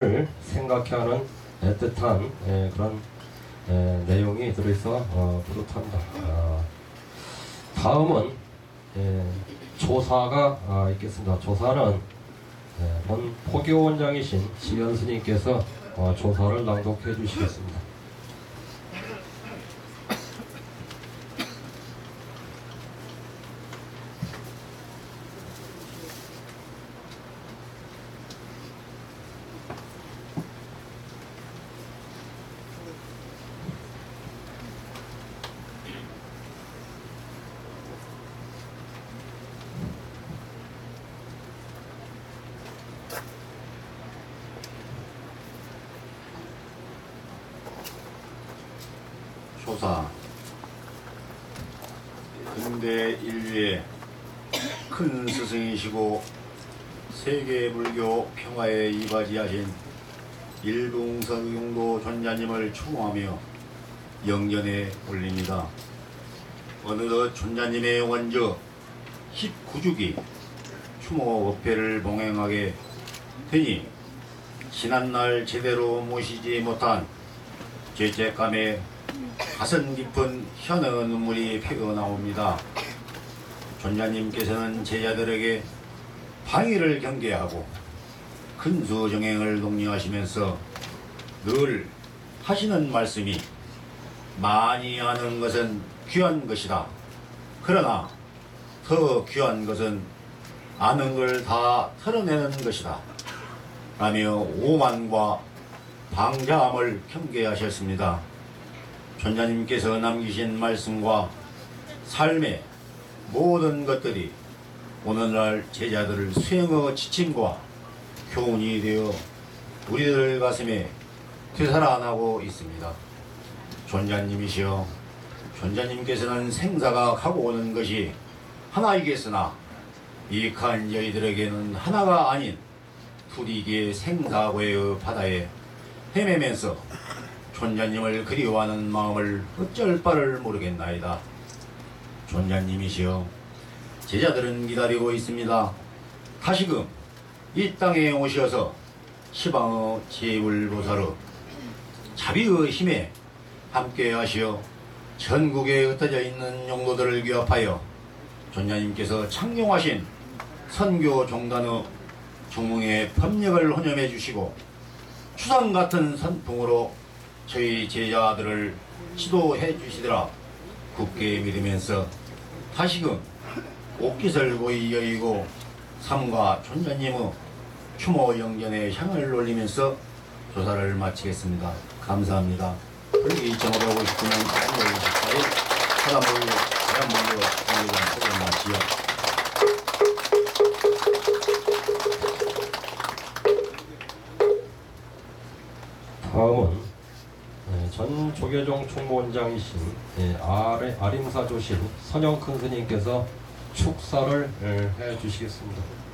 생각해 하는 애틋한 그런 내용이 들어있어 뿌듯합니다. 다음은 조사가 있겠습니다. 조사는 본 포교원장이신 지연 스님께서 조사를 낭독해 주시겠습니다. 조사. 근대 인류의 큰 스승이시고 세계 불교 평화에 이바지하신 일봉석용도 존자님을 추모하며 영전에 올립니다. 어느덧 존자님의 원저 19주기 추모 법회를 봉행하게 되니 지난날 제대로 모시지 못한 죄책감에 가슴 깊은 현의 눈물이 피어나옵니다. 존자님께서는 제자들에게 방위를 경계하고 근수정행을 독려하시면서 늘 하시는 말씀이 많이 아는 것은 귀한 것이다. 그러나 더 귀한 것은 아는 걸 다 털어내는 것이다. 라며 오만과 방자함을 경계하셨습니다. 존자님께서 남기신 말씀과 삶의 모든 것들이 오늘날 제자들을 수행의 지침과 교훈이 되어 우리들 가슴에 되살아나고 있습니다. 존자님이시여, 존자님께서는 생사가 가고 오는 것이 하나이겠으나 이익한 저희들에게는 하나가 아닌 두리기의 생사고의 바다에 헤매면서 존자님을 그리워하는 마음을 어쩔 바를 모르겠나이다. 존자님이시여, 제자들은 기다리고 있습니다. 다시금 이 땅에 오셔서 시방의 제불보살의 자비의 힘에 함께 하시어 전국에 흩어져 있는 용도들을 규합하여 존자님께서 창룡하신 선교 종단의 중흥의 법력을 혼념해 주시고 추상 같은 선풍으로 저희 제자들을 지도해 주시더라 굳게 믿으면서 다시금 옥깃을 보이 여의고 삼가 존자님의 추모 영전에 향을 올리면서 조사를 마치겠습니다. 감사합니다. 불기 2559년 3월 24일 사단불교 대한불교 공유관 소개 마치요. 다음은 전 조계종 총무원장이신 아림사 조실 선영 큰 스님께서 축사를 해 주시겠습니다.